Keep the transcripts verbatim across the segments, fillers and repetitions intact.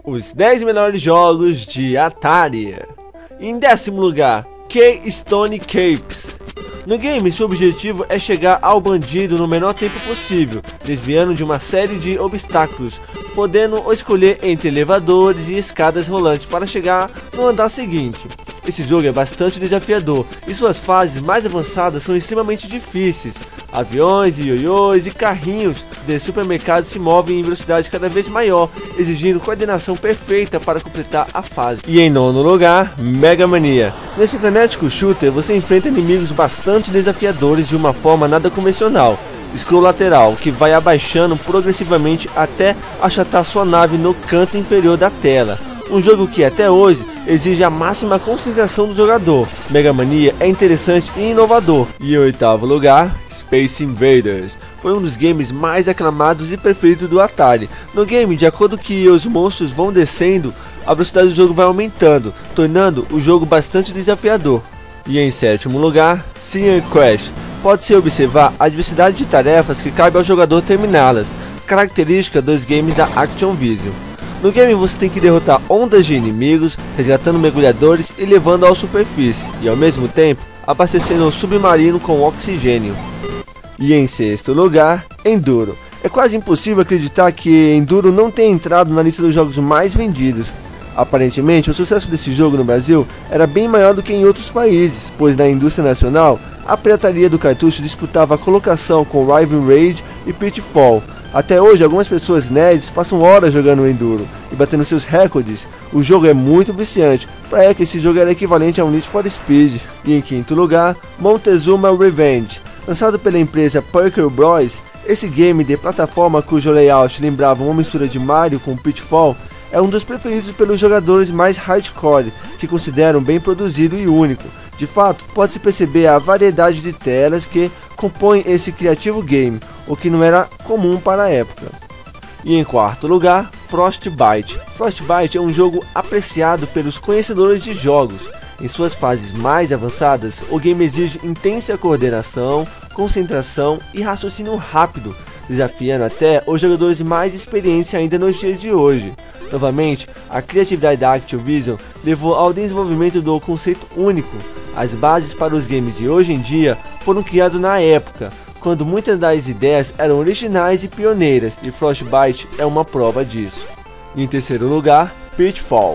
Os dez melhores jogos de Atari. Em décimo lugar, Keystone Capes. No game, seu objetivo é chegar ao bandido no menor tempo possível, desviando de uma série de obstáculos, podendo escolher entre elevadores e escadas rolantes para chegar no andar seguinte. Esse jogo é bastante desafiador e suas fases mais avançadas são extremamente difíceis. Aviões, ioiôs e carrinhos de supermercado se movem em velocidade cada vez maior, exigindo coordenação perfeita para completar a fase. E em nono lugar, Mega Mania. Nesse frenético shooter você enfrenta inimigos bastante desafiadores de uma forma nada convencional. Scroll lateral, que vai abaixando progressivamente até achatar sua nave no canto inferior da tela. Um jogo que até hoje exige a máxima concentração do jogador. Mega Mania é interessante e inovador. E em oitavo lugar, Space Invaders. Foi um dos games mais aclamados e preferidos do Atari. No game, de acordo que os monstros vão descendo, a velocidade do jogo vai aumentando, tornando o jogo bastante desafiador. E em sétimo lugar, Senior Crash. Pode-se observar a diversidade de tarefas que cabe ao jogador terminá-las, característica dos games da Action Vision. No game você tem que derrotar ondas de inimigos, resgatando mergulhadores e levando à superfície, e ao mesmo tempo abastecendo um submarino com oxigênio. E em sexto lugar, Enduro. É quase impossível acreditar que Enduro não tenha entrado na lista dos jogos mais vendidos. Aparentemente, o sucesso desse jogo no Brasil era bem maior do que em outros países, pois na indústria nacional, a pirataria do cartucho disputava a colocação com Rival Raid e Pitfall. Até hoje, algumas pessoas nerds passam horas jogando Enduro e batendo seus recordes. O jogo é muito viciante, para é que esse jogo era equivalente a um Need for Speed. E em quinto lugar, Montezuma Revenge. Lançado pela empresa Parker Bros, esse game de plataforma cujo layout lembrava uma mistura de Mario com Pitfall, é um dos preferidos pelos jogadores mais hardcore, que consideram bem produzido e único. De fato, pode-se perceber a variedade de telas que compõem esse criativo game, o que não era comum para a época. E em quarto lugar, Frostbite. Frostbite é um jogo apreciado pelos conhecedores de jogos. Em suas fases mais avançadas, o game exige intensa coordenação, concentração e raciocínio rápido, desafiando até os jogadores mais experientes ainda nos dias de hoje. Novamente, a criatividade da Activision levou ao desenvolvimento do conceito único. As bases para os games de hoje em dia foram criadas na época, quando muitas das ideias eram originais e pioneiras, e Frostbite é uma prova disso. E em terceiro lugar, Pitfall.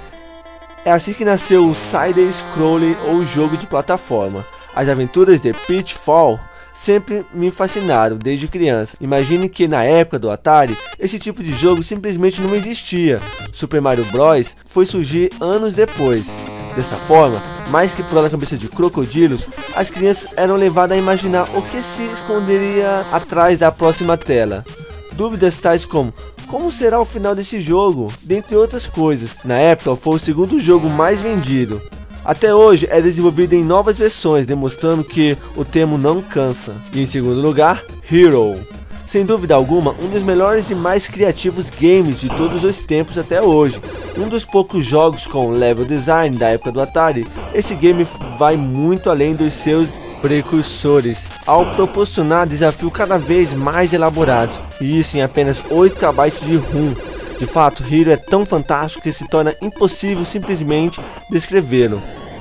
É assim que nasceu o side-scrolling ou jogo de plataforma. As aventuras de Pitfall sempre me fascinaram desde criança. Imagine que na época do Atari, esse tipo de jogo simplesmente não existia. Super Mario Bros foi surgir anos depois. Dessa forma, mais que pular na cabeça de crocodilos, as crianças eram levadas a imaginar o que se esconderia atrás da próxima tela. Dúvidas tais como: como será o final desse jogo? Dentre outras coisas. Na época foi o segundo jogo mais vendido. Até hoje é desenvolvido em novas versões, demonstrando que o termo não cansa. E em segundo lugar, Hero. Sem dúvida alguma, um dos melhores e mais criativos games de todos os tempos até hoje. Um dos poucos jogos com level design da época do Atari, esse game vai muito além dos seus precursores, ao proporcionar desafios cada vez mais elaborados, e isso em apenas oito kilobytes de ROM. De fato, Hero é tão fantástico que se torna impossível simplesmente descrevê-lo.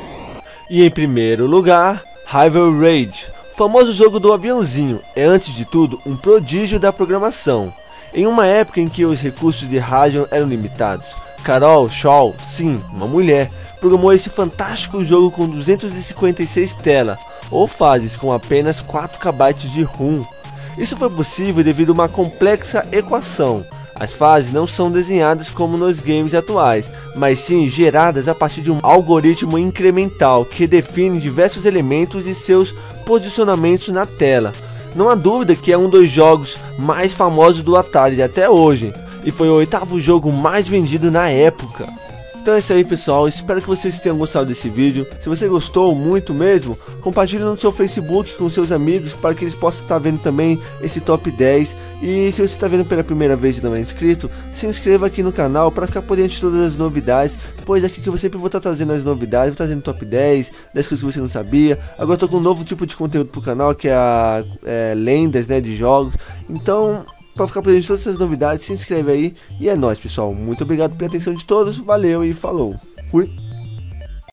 E em primeiro lugar, Rival Raid. O famoso jogo do aviãozinho é, antes de tudo, um prodígio da programação. Em uma época em que os recursos de rádio eram limitados, Carol Shaw, sim, uma mulher, programou esse fantástico jogo com duzentas e cinquenta e seis telas, ou fases com apenas quatro kilobytes de ROM. Isso foi possível devido a uma complexa equação. As fases não são desenhadas como nos games atuais, mas sim geradas a partir de um algoritmo incremental que define diversos elementos e seus posicionamentos na tela. Não há dúvida que é um dos jogos mais famosos do Atari até hoje, e foi o oitavo jogo mais vendido na época. Então é isso aí, pessoal, espero que vocês tenham gostado desse vídeo. Se você gostou muito mesmo, compartilhe no seu Facebook com seus amigos para que eles possam estar vendo também esse top dez. E se você está vendo pela primeira vez e não é inscrito, se inscreva aqui no canal para ficar por dentro de todas as novidades, pois aqui que eu sempre vou estar trazendo as novidades, vou trazendo top dez, dez coisas que você não sabia. Agora estou com um novo tipo de conteúdo para o canal, que é a é, lendas, né, de jogos. Então para ficar presente de todas essas novidades, se inscreve aí. E é nóis, pessoal. Muito obrigado pela atenção de todos. Valeu e falou. Fui.